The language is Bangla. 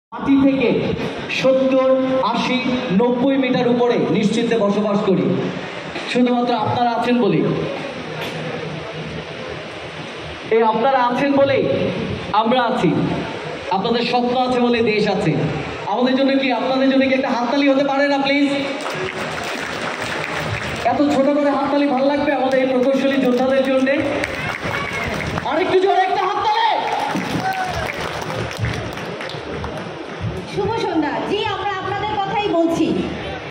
মাটি থেকে 70, 80, 90 মিটার উপরে নিশ্চিন্তে বসবাস করি। শুধুমাত্র আপনারা আছেন বলেই, এই আপনারা আছেন বলেই আমরা আছি। আপনাদের স্বপ্ন আছে বলে দেশ আছে। আমাদের জন্য কি, আপনাদের জন্য কি একটা হাততালি হতে পারে না প্লিজ? এত ছোট করে হাততালি ভালো লাগবে আমাদের এই প্রকৌশলী যোদ্ধাদের জন্য।